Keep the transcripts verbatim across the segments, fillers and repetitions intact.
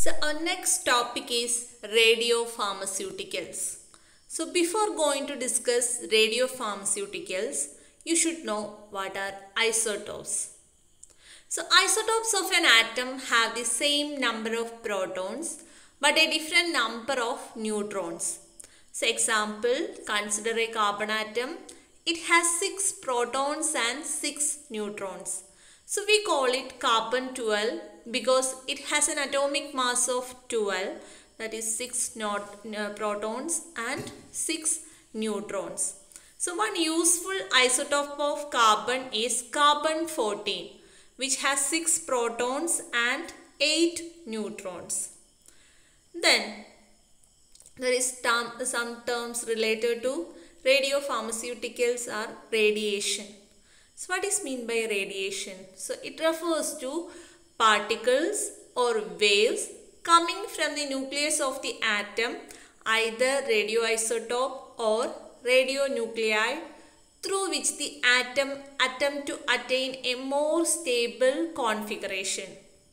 So our next topic is radiopharmaceuticals. So before going to discuss radiopharmaceuticals, you should know what are isotopes. So isotopes of an atom have the same number of protons but a different number of neutrons. So example, consider a carbon atom. It has six protons and six neutrons. So we call it carbon twelve because it has an atomic mass of twelve, that is six not, uh, protons and six neutrons. So one useful isotope of carbon is carbon fourteen, which has six protons and eight neutrons. Then there is term, some terms related to radiopharmaceuticals are radiation. So what is mean by radiation? So it refers to particles or waves coming from the nucleus of the atom, either radioisotope or radionuclide, through which the atom attempt to attain a more stable configuration.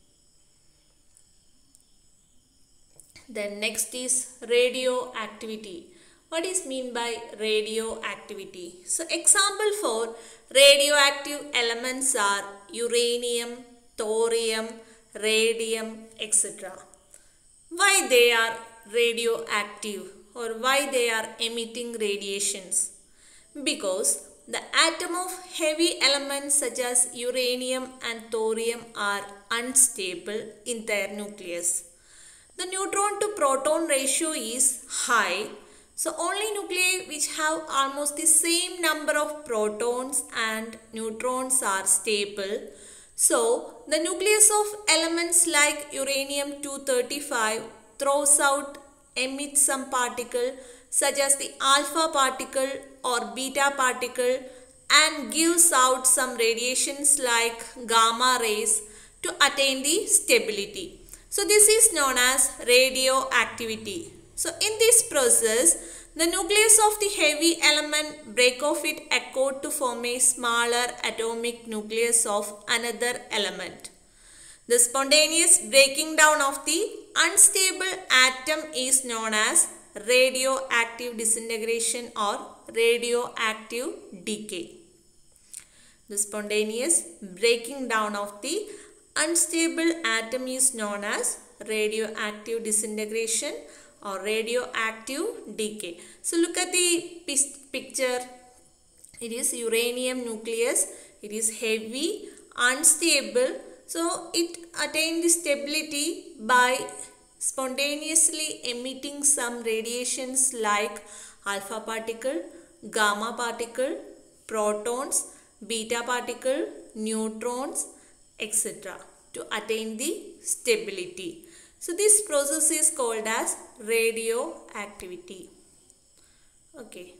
Then next is radioactivity. What is mean by radioactivity? So example for radioactive elements are uranium, thorium, radium, et cetera. Why they are radioactive or why they are emitting radiations? Because the atom of heavy elements such as uranium and thorium are unstable in their nucleus. The neutron to proton ratio is high. So only nuclei which have almost the same number of protons and neutrons are stable. So the nucleus of elements like uranium two thirty-five throws out, emits some particle such as the alpha particle or beta particle and gives out some radiations like gamma rays to attain the stability. So this is known as radioactivity. So in this process, the nucleus of the heavy element break off it accord to form a smaller atomic nucleus of another element. The spontaneous breaking down of the unstable atom is known as radioactive disintegration or radioactive decay. The spontaneous breaking down of the unstable atom is known as radioactive disintegration or radioactive decay. So look at the picture. It is uranium nucleus. It is heavy, unstable. So it attains the stability by spontaneously emitting some radiations like alpha particle, gamma particle, protons, beta particle, neutrons, et cetera to attain the stability. So this process is called as radioactivity. Okay.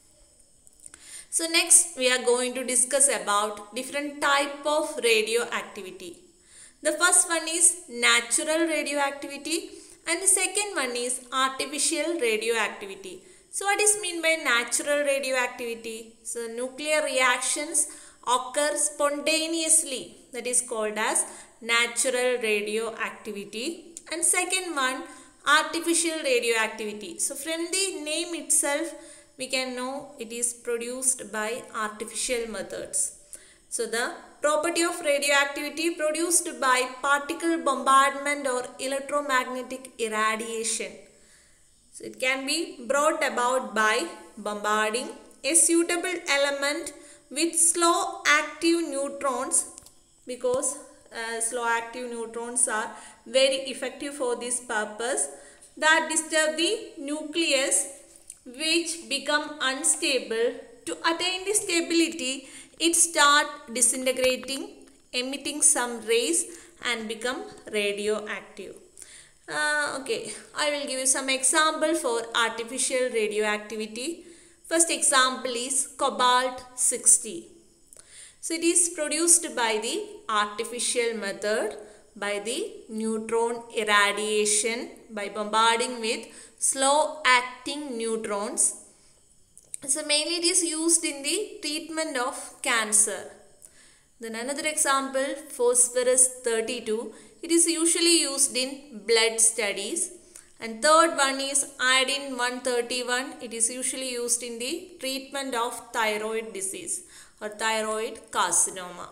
So next we are going to discuss about different type of radioactivity. The first one is natural radioactivity and the second one is artificial radioactivity. So what is mean by natural radioactivity? So nuclear reactions occur spontaneously, that is called as natural radioactivity. And second one, artificial radioactivity. So from the name itself we can know it is produced by artificial methods. So the property of radioactivity produced by particle bombardment or electromagnetic irradiation. So it can be brought about by bombarding a suitable element with slow active neutrons, because uh, slow active neutrons are very effective for this purpose, that disturb the nucleus which become unstable. To attain the stability, it start disintegrating, emitting some rays and become radioactive. Uh, okay, I will give you some example for artificial radioactivity. First example is cobalt sixty. So it is produced by the artificial method by the neutron irradiation by bombarding with slow acting neutrons. So mainly it is used in the treatment of cancer. Then another example, phosphorus thirty-two. It is usually used in blood studies. And third one is iodine one thirty-one. It is usually used in the treatment of thyroid disease or thyroid carcinoma.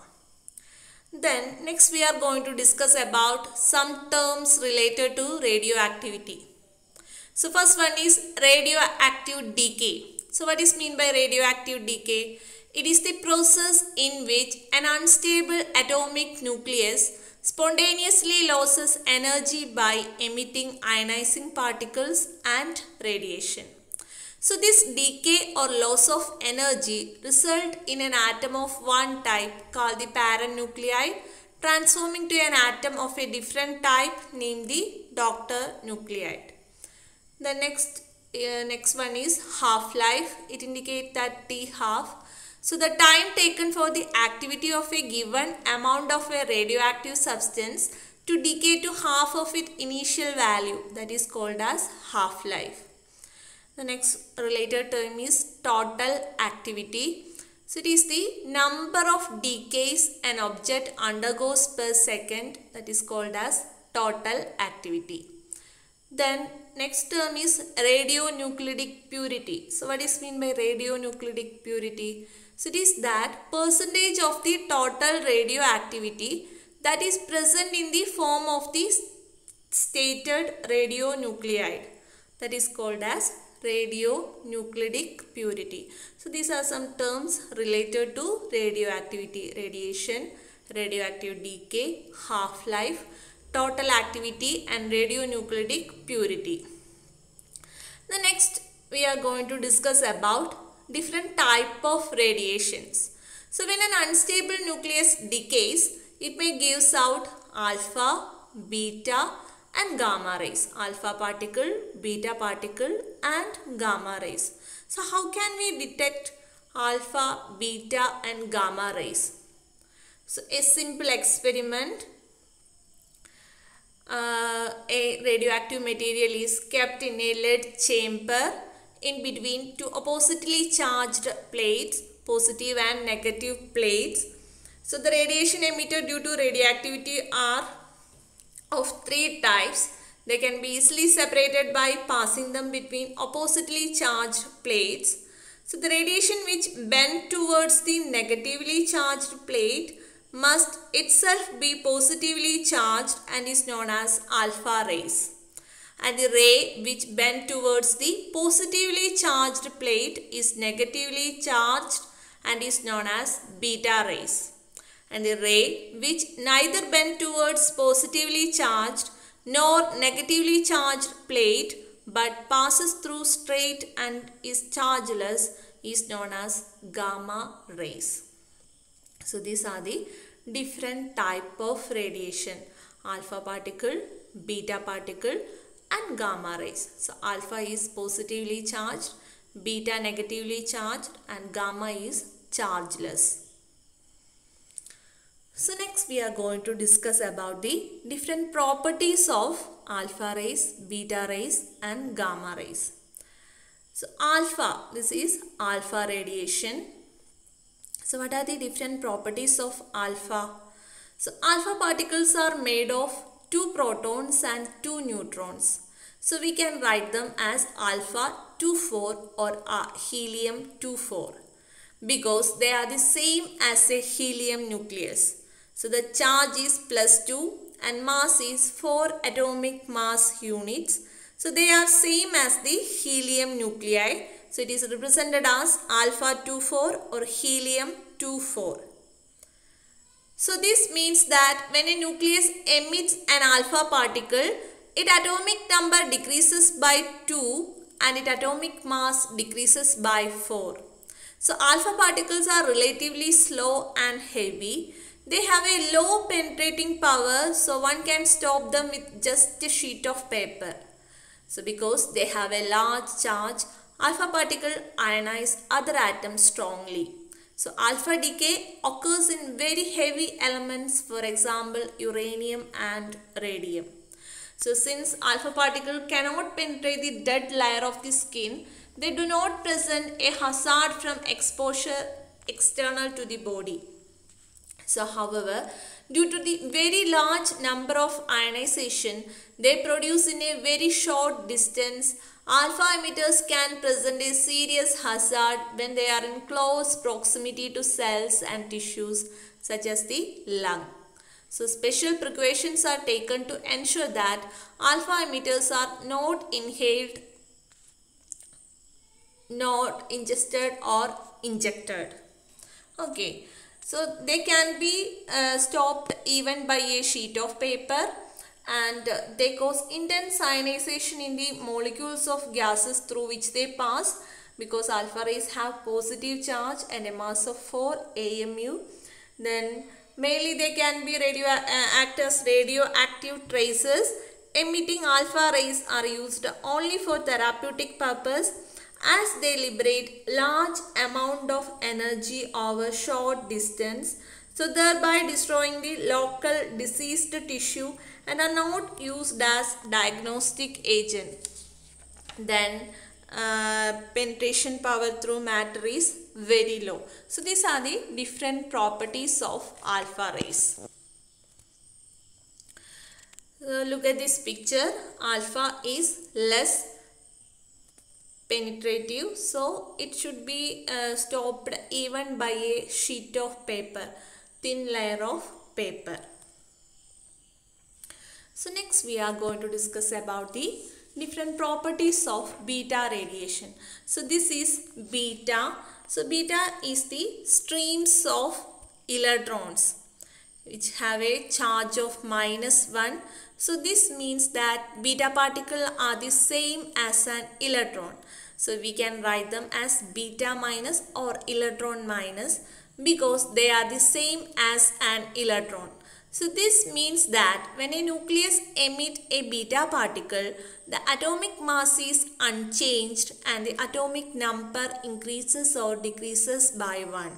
Then next we are going to discuss about some terms related to radioactivity. So first one is radioactive decay. So what is mean by radioactive decay? It is the process in which an unstable atomic nucleus spontaneously loses energy by emitting ionizing particles and radiation. So this decay or loss of energy result in an atom of one type called the parent nuclide transforming to an atom of a different type named the daughter nuclide. The next, uh, next one is half-life. It indicates that T half. So the time taken for the activity of a given amount of a radioactive substance to decay to half of its initial value, that is called as half-life. The next related term is total activity. So it is the number of decays an object undergoes per second, that is called as total activity. Then next term is radionuclidic purity. So what is mean by radionuclidic purity? So it is that percentage of the total radioactivity that is present in the form of the stated radionuclide, that is called as radionuclidic purity. So these are some terms related to radioactivity: radiation, radioactive decay, half-life, total activity and radionuclidic purity. The next we are going to discuss about different type of radiations. So when an unstable nucleus decays, it may give out alpha, beta and gamma rays. Alpha particle, beta particle and gamma rays. So how can we detect alpha, beta and gamma rays? So a simple experiment. Uh, a radioactive material is kept in a lead chamber in between two oppositely charged plates, positive and negative plates. So the radiation emitted due to radioactivity are of three types. They can be easily separated by passing them between oppositely charged plates. So the radiation which bend towards the negatively charged plate must itself be positively charged and is known as alpha rays. And the ray which bend towards the positively charged plate is negatively charged and is known as beta rays. And the ray which neither bend towards positively charged nor negatively charged plate but passes through straight and is chargeless is known as gamma rays. So these are the different type of radiation: alpha particle, beta particle and gamma rays. So alpha is positively charged, beta negatively charged and gamma is chargeless. So next we are going to discuss about the different properties of alpha rays, beta rays and gamma rays. So alpha, this is alpha radiation. So what are the different properties of alpha? So alpha particles are made of two protons and two neutrons. So we can write them as alpha two four or helium two four because they are the same as a helium nucleus. So the charge is plus two and mass is four atomic mass units. So they are same as the helium nuclei. So it is represented as alpha two four or helium two four. So this means that when a nucleus emits an alpha particle, its atomic number decreases by two and its atomic mass decreases by four. So alpha particles are relatively slow and heavy. They have a low penetrating power, so one can stop them with just a sheet of paper. So because they have a large charge, alpha particle ionize other atoms strongly. So alpha decay occurs in very heavy elements, for example uranium and radium. So since alpha particle cannot penetrate the dead layer of the skin, they do not present a hazard from exposure external to the body. So however, Due to the very large number of ionization they produce in a very short distance, alpha emitters can present a serious hazard when they are in close proximity to cells and tissues such as the lung. So special precautions are taken to ensure that alpha emitters are not inhaled, not ingested or injected. Okay, so they can be uh, stopped even by a sheet of paper, and uh, they cause intense ionization in the molecules of gases through which they pass, because alpha rays have positive charge and a mass of four A M U. Then mainly they can be radio uh, act as radioactive tracers. Emitting alpha rays are used only for therapeutic purpose, as they liberate large amount of energy over short distance, so thereby destroying the local diseased tissue, and are not used as diagnostic agent. Then uh, penetration power through matter is very low. So these are the different properties of alpha rays. Uh, look at this picture. Alpha is less penetrative, so it should be uh, stopped even by a sheet of paper, thin layer of paper. So next we are going to discuss about the different properties of beta radiation. So this is beta. So beta is the streams of electrons which have a charge of minus one. So this means that beta particles are the same as an electron. So we can write them as beta minus or electron minus, because they are the same as an electron. So this means that when a nucleus emits a beta particle, the atomic mass is unchanged and the atomic number increases or decreases by one.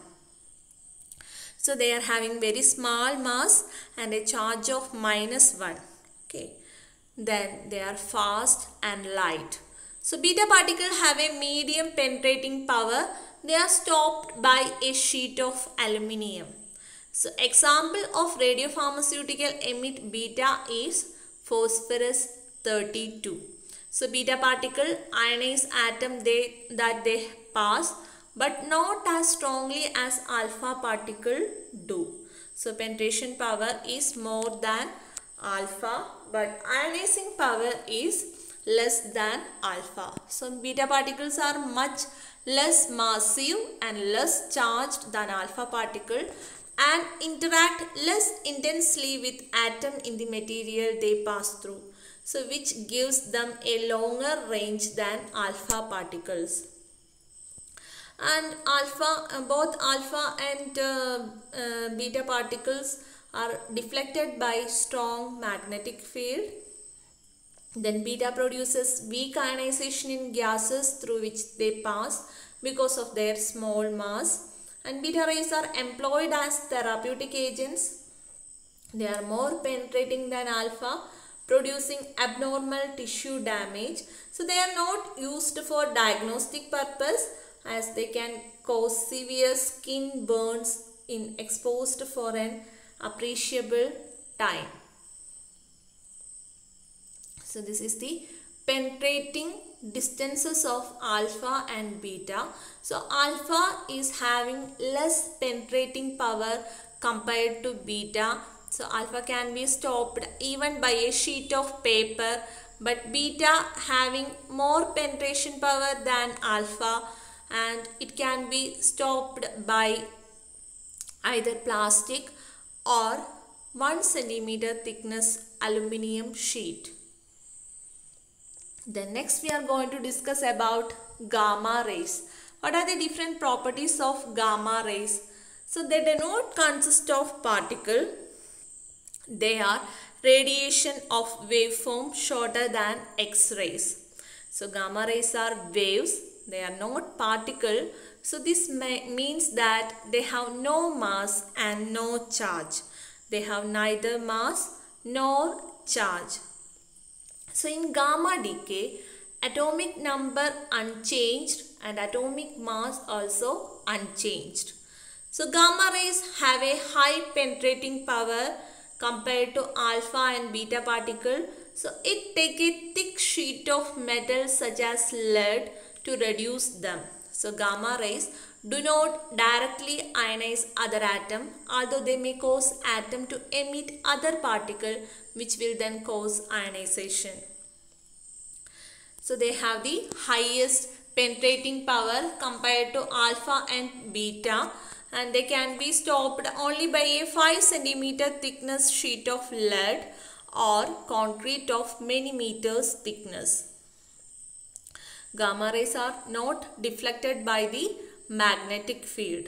So they are having very small mass and a charge of minus one. Okay. Then they are fast and light. So beta particles have a medium penetrating power. They are stopped by a sheet of aluminium. So example of radiopharmaceutical emit beta is phosphorus thirty-two. So beta particle ionize atom they, that they pass, but not as strongly as alpha particle do. So penetration power is more than alpha, but ionizing power is less than alpha. So beta particles are much less massive and less charged than alpha particle, and interact less intensely with atom in the material they pass through, so which gives them a longer range than alpha particles. And alpha, uh, both alpha and uh, uh, beta particles are deflected by strong magnetic field. Then beta produces weak ionization in gases through which they pass because of their small mass. And beta rays are employed as therapeutic agents. They are more penetrating than alpha, producing abnormal tissue damage. So they are not used for diagnostic purpose, as they can cause severe skin burns in exposed for an appreciable time. So this is the penetrating distances of alpha and beta. So alpha is having less penetrating power compared to beta. So alpha can be stopped even by a sheet of paper, but beta having more penetration power than alpha, and it can be stopped by either plastic or one centimeter thickness aluminium sheet. Then next we are going to discuss about gamma rays. What are the different properties of gamma rays? So they do not consist of particle. They are radiation of waveform shorter than X-rays. So gamma rays are waves. They are not particle. So this may, means that they have no mass and no charge. They have neither mass nor charge. So in gamma decay, atomic number unchanged and atomic mass also unchanged. So gamma rays have a high penetrating power compared to alpha and beta particle. So it takes a thick sheet of metal such as lead to reduce them. So gamma rays do not directly ionize other atom, although they may cause atom to emit other particle which will then cause ionization. So they have the highest penetrating power compared to alpha and beta, and they can be stopped only by a five centimeter thickness sheet of lead or concrete of many meters thickness. Gamma rays are not deflected by the magnetic field.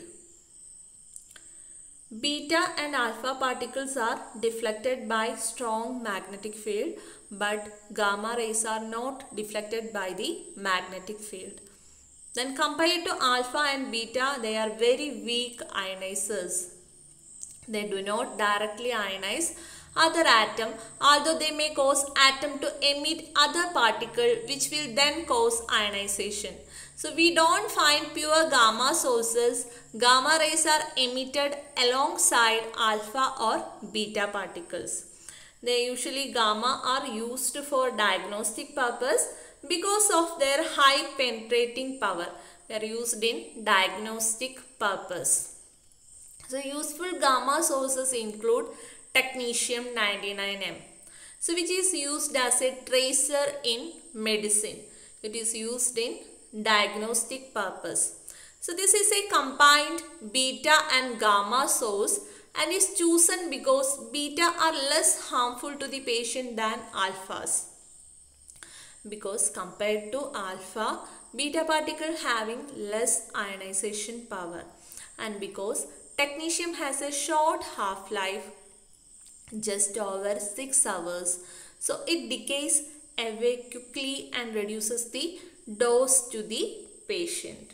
Beta and alpha particles are deflected by strong magnetic field, but gamma rays are not deflected by the magnetic field. Then compared to alpha and beta, they are very weak ionizers. They do not directly ionize other atom, although they may cause atom to emit other particle which will then cause ionization. So we don't find pure gamma sources. Gamma rays are emitted alongside alpha or beta particles. They usually gamma are used for diagnostic purpose because of their high penetrating power. They are used in diagnostic purpose. So useful gamma sources include technetium ninety-nine M, so which is used as a tracer in medicine. It is used in diagnostic purpose. So this is a combined beta and gamma source and is chosen because beta are less harmful to the patient than alphas. Because compared to alpha, beta particle having less ionization power, and because technetium has a short half-life, just over six hours, so it decays away quickly and reduces the dose to the patient.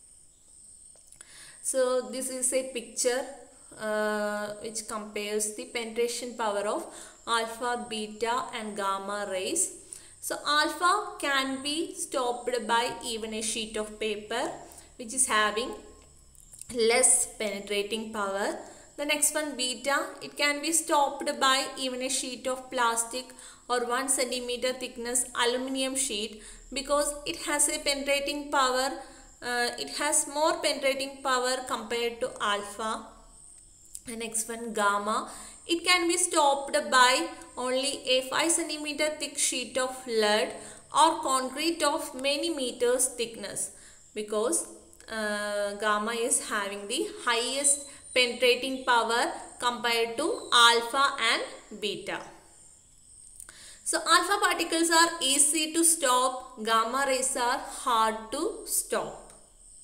So this is a picture uh, which compares the penetration power of alpha, beta and gamma rays. So alpha can be stopped by even a sheet of paper which is having less penetrating power. The next one, beta, it can be stopped by even a sheet of plastic or one centimeter thickness aluminium sheet because it has a penetrating power, uh, it has more penetrating power compared to alpha. The next one, gamma, it can be stopped by only a five centimeter thick sheet of lead or concrete of many meters thickness because uh, gamma is having the highest penetrating power compared to alpha and beta. So alpha particles are easy to stop, gamma rays are hard to stop.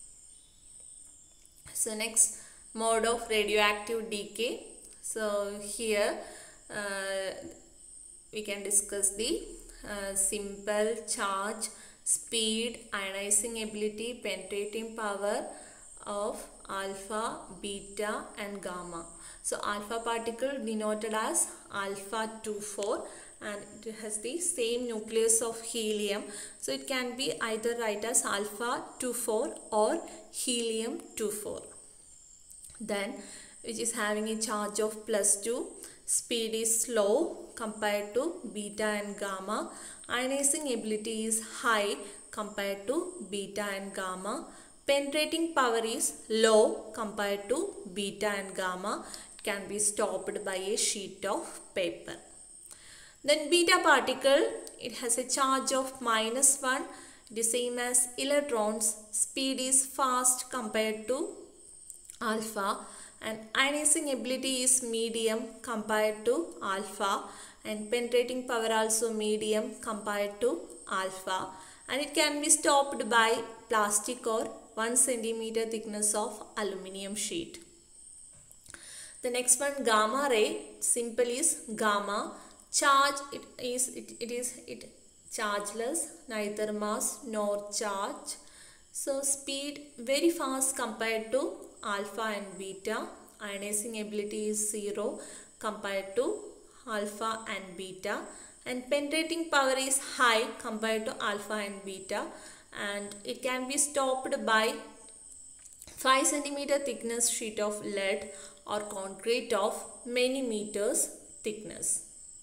So next, mode of radioactive decay. So here uh, we can discuss the uh, simple, charge, speed, ionizing ability, penetrating power of alpha, beta and gamma. So alpha particle denoted as alpha twenty-four and it has the same nucleus of helium. So it can be either write as alpha twenty-four or helium twenty-four. Then which is having a charge of plus two, speed is slow compared to beta and gamma, ionizing ability is high compared to beta and gamma, penetrating power is low compared to beta and gamma, it can be stopped by a sheet of paper. Then beta particle, it has a charge of minus one, it is same as electrons, speed is fast compared to alpha and ionizing ability is medium compared to alpha and penetrating power also medium compared to alpha, and it can be stopped by plastic or one centimeter thickness of aluminium sheet. The next one, gamma ray, simple is gamma, charge it is it, it is it chargeless, neither mass nor charge. So speed very fast compared to alpha and beta, ionizing ability is zero compared to alpha and beta, and penetrating power is high compared to alpha and beta, and it can be stopped by five centimeter thickness sheet of lead or concrete of many meters thickness.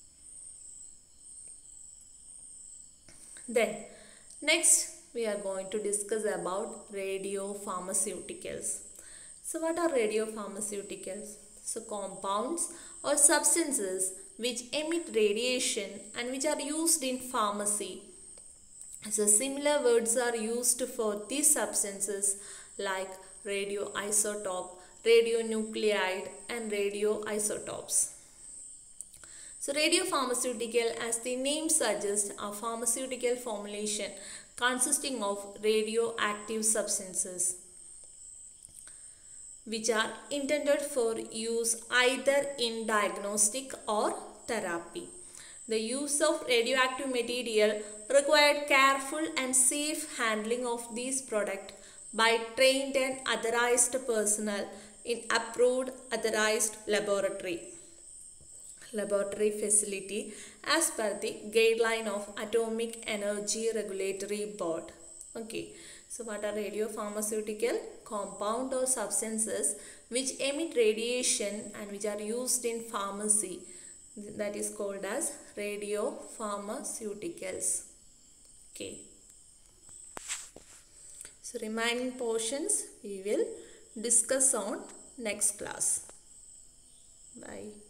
Then next we are going to discuss about radiopharmaceuticals. So what are radiopharmaceuticals? So compounds or substances which emit radiation and which are used in pharmacy. So similar words are used for these substances like radioisotope, radionuclide and radioisotopes. So radiopharmaceutical, as the name suggests, are pharmaceutical formulation consisting of radioactive substances which are intended for use either in diagnostic or therapy. The use of radioactive material required careful and safe handling of these products by trained and authorized personnel in approved authorized laboratory. laboratory facility as per the guideline of Atomic Energy Regulatory Board. Okay, so what are radiopharmaceutical? Compound or substances which emit radiation and which are used in pharmacy, that is called as radiopharmaceuticals. Okay, so remaining portions we will discuss on next class. Bye.